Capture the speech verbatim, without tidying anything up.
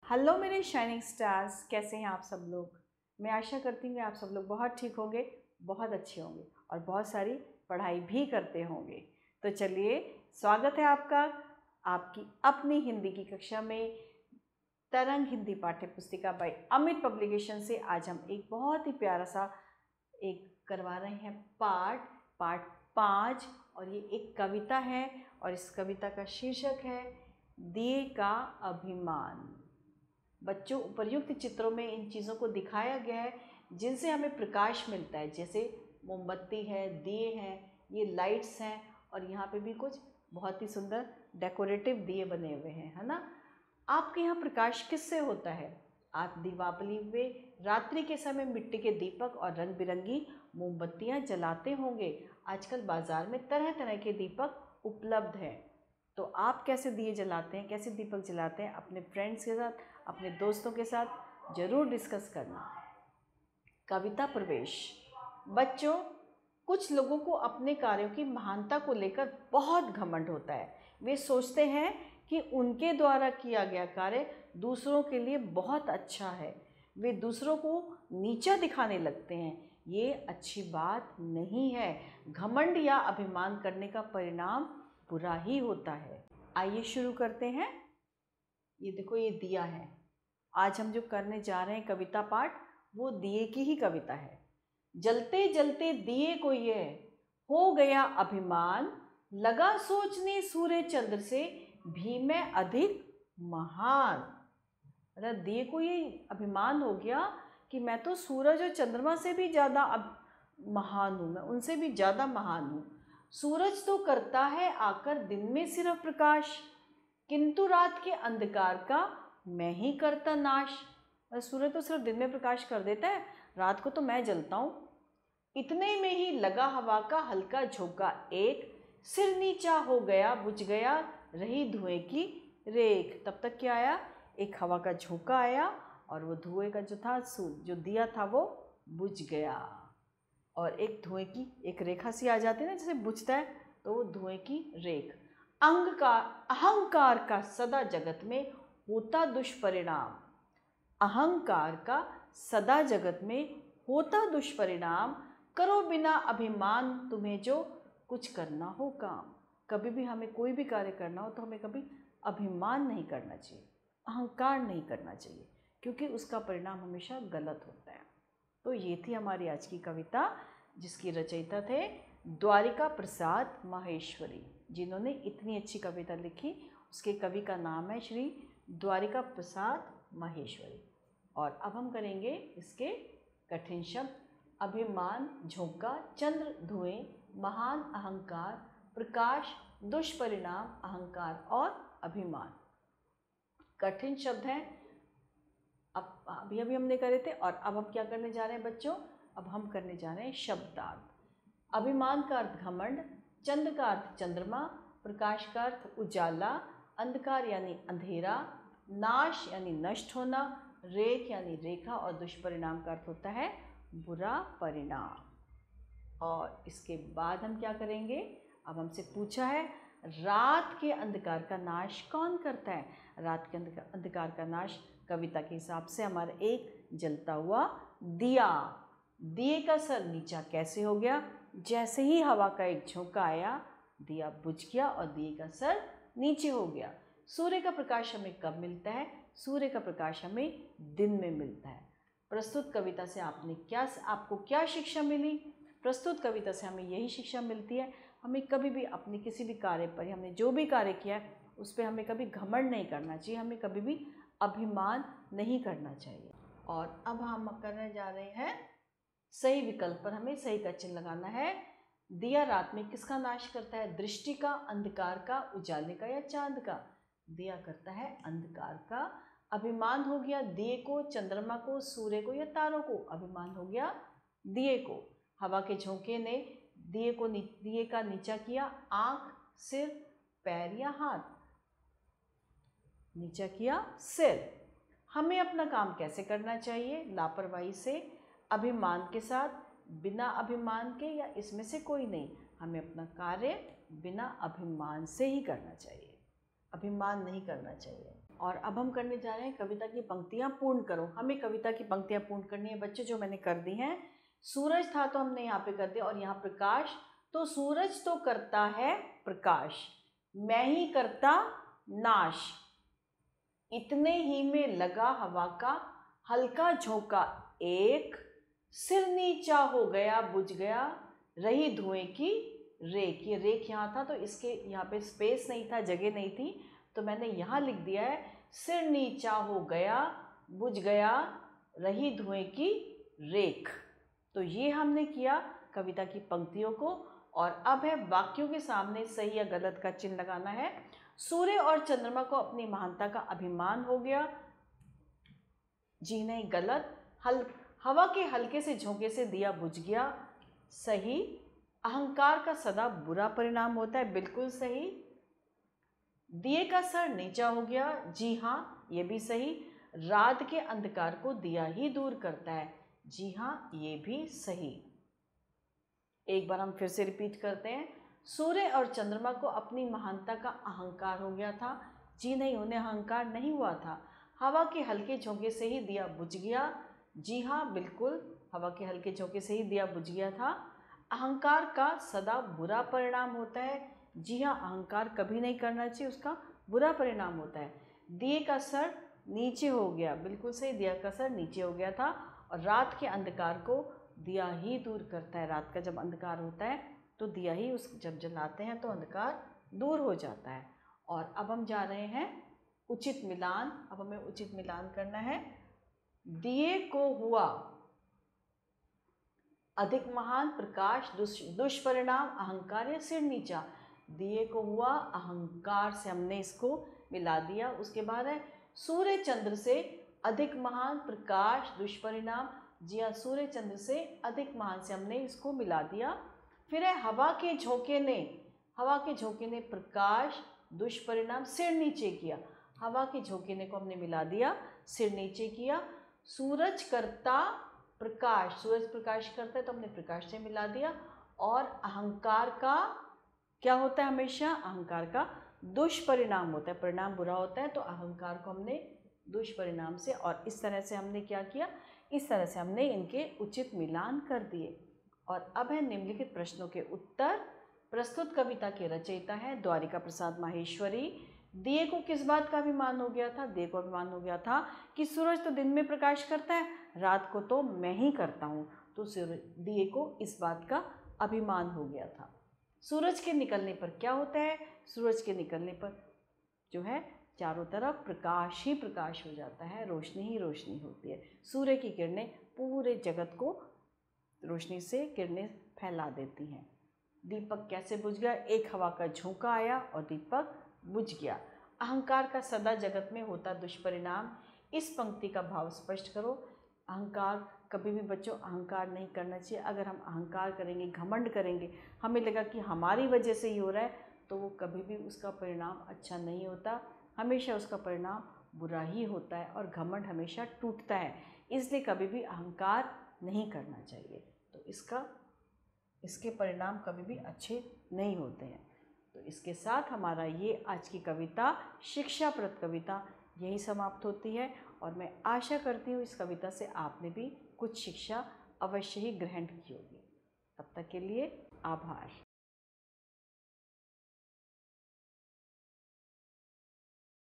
Hello मेरे shining stars, कैसे हैं आप सब लोग। मैं आशा करती हूँ आप सब लोग बहुत ठीक होंगे, बहुत अच्छे होंगे और बहुत सारी पढ़ाई भी करते होंगे। तो चलिए, स्वागत है आपका आपकी अपनी हिंदी की कक्षा में तरंग हिंदी पाठ्य पुस्तिका बाय अमित पब्लिकेशन से। आज हम एक बहुत ही प्यारा सा एक करवा रहे हैं पाठ पाठ पाँच, और ये एक कविता है और इस कविता का शीर्षक है दिए का अभिमान। बच्चों, उपर्युक्त चित्रों में इन चीज़ों को दिखाया गया है जिनसे हमें प्रकाश मिलता है, जैसे मोमबत्ती है, दिए हैं, ये लाइट्स हैं, और यहाँ पे भी कुछ बहुत ही सुंदर डेकोरेटिव दिए बने हुए हैं, है ना। आपके यहाँ प्रकाश किससे होता है? आप दीपावली में रात्रि के समय मिट्टी के दीपक और रंग बिरंगी मोमबत्तियाँ जलाते होंगे। आजकल बाज़ार में तरह तरह के दीपक उपलब्ध हैं। तो आप कैसे दिए जलाते हैं, कैसे दीपक जलाते हैं, अपने फ्रेंड्स के साथ, अपने दोस्तों के साथ ज़रूर डिस्कस करना। कविता प्रवेश। बच्चों, कुछ लोगों को अपने कार्यों की महानता को लेकर बहुत घमंड होता है। वे सोचते हैं कि उनके द्वारा किया गया कार्य दूसरों के लिए बहुत अच्छा है। वे दूसरों को नीचा दिखाने लगते हैं। ये अच्छी बात नहीं है। घमंड या अभिमान करने का परिणाम बुरा ही होता है। आइए शुरू करते हैं। ये देखो, ये दिया है। आज हम जो करने जा रहे हैं कविता पाठ, वो दिए की ही कविता है। जलते जलते दिए को ये हो गया अभिमान, लगा सोचने सूर्य चंद्र से भी मैं अधिक महान। अरे दिए को ये अभिमान हो गया कि मैं तो सूरज और चंद्रमा से भी ज़्यादा अब महान हूँ, मैं उनसे भी ज़्यादा महान हूँ। सूरज तो करता है आकर दिन में सिर्फ प्रकाश, किंतु रात के अंधकार का मैं ही करता नाश। सूरज तो सिर्फ दिन में प्रकाश कर देता है, रात को तो मैं जलता हूँ। इतने में ही लगा हवा का हल्का झोंका एक, सिर नीचा हो गया बुझ गया रही धुएं की रेख। तब तक क्या आया? एक हवा का झोंका आया और वो धुएं का जो था, जो दिया था, वो बुझ गया। और एक धुएं की एक रेखा सी आ जाती है ना, जैसे बुझता है तो वो धुएं की रेख। अंग का अहंकार का सदा जगत में होता दुष्परिणाम। अहंकार का सदा जगत में होता दुष्परिणाम, करो बिना अभिमान तुम्हें जो कुछ करना हो काम। कभी भी हमें कोई भी कार्य करना हो तो हमें कभी अभिमान नहीं करना चाहिए, अहंकार नहीं करना चाहिए, क्योंकि उसका परिणाम हमेशा गलत होता है। तो ये थी हमारी आज की कविता, जिसकी रचयिता थे द्वारिका प्रसाद माहेश्वरी। जिन्होंने इतनी अच्छी कविता लिखी, उसके कवि का नाम है श्री द्वारिका प्रसाद माहेश्वरी। और अब हम करेंगे इसके कठिन शब्द। अभिमान, झोंका, चंद्र, धुएं, महान, अहंकार, प्रकाश, दुष्परिणाम, अहंकार और अभिमान। कठिन शब्द हैं। अब अभी अभी हमने करे थे, और अब हम क्या करने जा रहे हैं बच्चों? अब हम करने जा रहे हैं शब्दार्थ। अभिमान का अर्थ घमंड, चंद्र का अर्थ चंद्रमा, प्रकाश का अर्थ उजाला, अंधकार यानी अंधेरा, नाश यानी नष्ट होना, रेख यानी रेखा, और दुष्परिणाम का अर्थ होता है बुरा परिणाम। और इसके बाद हम क्या करेंगे? अब हमसे पूछा है, रात के अंधकार का नाश कौन करता है? रात के अंधकार का नाश कविता के हिसाब से हमारा एक जलता हुआ दिया। दिए का सर नीचा कैसे हो गया? जैसे ही हवा का एक झोंका आया, दिया बुझ गया और दिए का सर नीचे हो गया। सूर्य का प्रकाश हमें कब मिलता है? सूर्य का प्रकाश हमें दिन में मिलता है। प्रस्तुत कविता से आपने क्या आपको क्या शिक्षा मिली? प्रस्तुत कविता से हमें यही शिक्षा मिलती है, हमें कभी भी अपने किसी भी कार्य पर, हमने जो भी कार्य किया है उस पर हमें कभी घमंड नहीं करना चाहिए, हमें कभी भी अभिमान नहीं करना चाहिए। और अब हम करने जा रहे हैं सही विकल्प पर, हमें सही का चिन्ह लगाना है। दिया रात में किसका नाश करता है? दृष्टि का, अंधकार का, उजाले का या चांद का? दिया करता है अंधकार का। अभिमान हो गया दिए को, चंद्रमा को, सूर्य को या तारों को? अभिमान हो गया दिए को। हवा के झोंके ने दिए को दिए का नीचा किया। आंख, सिर, पैर या हाथ? नीचा किया सिर। हमें अपना काम कैसे करना चाहिए? लापरवाही से, अभिमान के साथ, बिना अभिमान के, या इसमें से कोई नहीं? हमें अपना कार्य बिना अभिमान से ही करना चाहिए, अभिमान नहीं करना चाहिए। और अब हम करने जा रहे हैं कविता की पंक्तियाँ पूर्ण करो। हमें कविता की पंक्तियाँ पूर्ण करनी है बच्चे, जो मैंने कर दी हैं। सूरज था तो हमने यहाँ पे कर दिया, और यहाँ प्रकाश, तो सूरज तो करता है प्रकाश, मैं ही करता नाश, इतने ही में लगा हवा का हल्का झोंका एक, सिर नीचा हो गया बुझ गया रही धुएं की रेख। ये रेख यहाँ था तो इसके यहाँ पे स्पेस नहीं था, जगह नहीं थी, तो मैंने यहाँ लिख दिया है सिर नीचा हो गया बुझ गया रही धुएं की रेख। तो ये हमने किया कविता की पंक्तियों को। और अब है वाक्यों के सामने सही या गलत का चिन्ह लगाना है। सूर्य और चंद्रमा को अपनी महानता का अभिमान हो गया, जी नहीं, गलत। हल हवा के हल्के से झोंके से दिया बुझ गया, सही। अहंकार का सदा बुरा परिणाम होता है, बिल्कुल सही। दिए का सर नीचा हो गया, जी हाँ, ये भी सही। रात के अंधकार को दिया ही दूर करता है, जी हाँ, ये भी सही। एक बार हम फिर से रिपीट करते हैं। सूर्य और चंद्रमा को अपनी महानता का अहंकार हो गया था, जी नहीं, उन्हें अहंकार नहीं हुआ था। हवा के हल्के झोंके से ही दिया बुझ गया, जी हाँ, बिल्कुल, हवा के हल्के झोंके से ही दिया बुझ गया था। अहंकार का सदा बुरा परिणाम होता है, जी हाँ, अहंकार कभी नहीं करना चाहिए, उसका बुरा परिणाम होता है। दिए का सर नीचे हो गया, बिल्कुल सही, दिया का सर नीचे हो गया था। और रात के अंधकार को दिया ही दूर करता है, रात का जब अंधकार होता है तो दिया ही उस जब जलाते हैं तो अंधकार दूर हो जाता है। और अब हम जा रहे हैं उचित मिलान। अब हमें उचित मिलान करना है। दिए को हुआ अधिक महान प्रकाश, दुष्परिणाम अहंकार या सिर नीचा। दिए को हुआ अहंकार से हमने इसको मिला दिया। उसके बाद है सूर्य चंद्र से अधिक महान प्रकाश दुष्परिणाम, जी हाँ, सूर्य चंद्र से अधिक महान से हमने इसको मिला दिया। फिर है हवा के झोंके ने, हवा के झोंके ने प्रकाश दुष्परिणाम सिर नीचे किया, हवा के झोंके ने को हमने मिला दिया, सिर नीचे किया। सूरज करता प्रकाश, सूरज प्रकाश करता है तो हमने प्रकाश से मिला दिया। और अहंकार का क्या होता है, हमेशा अहंकार का दुष्परिणाम होता है, परिणाम बुरा होता है, तो अहंकार को हमने दुष्परिणाम से, और इस तरह से हमने क्या किया, इस तरह से हमने इनके उचित मिलान कर दिए। और अब है निम्नलिखित प्रश्नों के उत्तर। प्रस्तुत कविता के रचयिता हैं द्वारिका प्रसाद माहेश्वरी। दिए को किस बात का अभिमान हो गया था? दिए को अभिमान हो गया था कि सूरज तो दिन में प्रकाश करता है, रात को तो मैं ही करता हूँ, तो दिए को इस बात का अभिमान हो गया था। सूरज के निकलने पर क्या होता है? सूरज के निकलने पर जो है चारों तरफ प्रकाश ही प्रकाश हो जाता है, रोशनी ही रोशनी होती है। सूर्य की किरणें पूरे जगत को रोशनी से किरणें फैला देती हैं। दीपक कैसे बुझ गया? एक हवा का झोंका आया और दीपक बुझ गया। अहंकार का सदा जगत में होता दुष्परिणाम। इस पंक्ति का भाव स्पष्ट करो। अहंकार, कभी भी बच्चों अहंकार नहीं करना चाहिए। अगर हम अहंकार करेंगे, घमंड करेंगे, हमें लगा कि हमारी वजह से ही हो रहा है, तो वो कभी भी उसका परिणाम अच्छा नहीं होता, हमेशा उसका परिणाम बुरा ही होता है और घमंड हमेशा टूटता है। इसलिए कभी भी अहंकार नहीं करना चाहिए, तो इसका इसके परिणाम कभी भी अच्छे नहीं होते हैं। तो इसके साथ हमारा ये आज की कविता, शिक्षाप्रद कविता, यही समाप्त होती है। और मैं आशा करती हूँ इस कविता से आपने भी कुछ शिक्षा अवश्य ही ग्रहण की होगी। तब तक के लिए आभार।